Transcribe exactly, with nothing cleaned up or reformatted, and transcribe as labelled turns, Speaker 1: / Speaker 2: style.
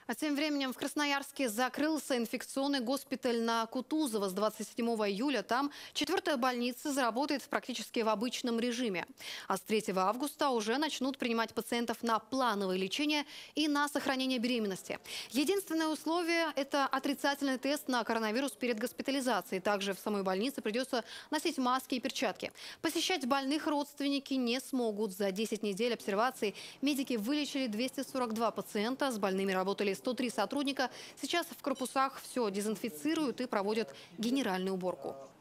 Speaker 1: А тем временем в Красноярске закрылся инфекционный госпиталь на Кутузова с двадцать седьмого июля. Там четвертая больница заработает практически в обычном режиме. А с третьего августа уже начнут принимать пациентов на плановое лечение и на сохранение беременности. Единственное условие – это отрицательный тест на коронавирус перед госпитализацией. Также в самой больнице придется носить маски и перчатки. Посещать больных родственники не смогут. За десять недель обсервации медики вылечили двести сорок два пациента. С больными работали сто три сотрудника. Сейчас в корпусах все дезинфицируют и проводят генеральную уборку.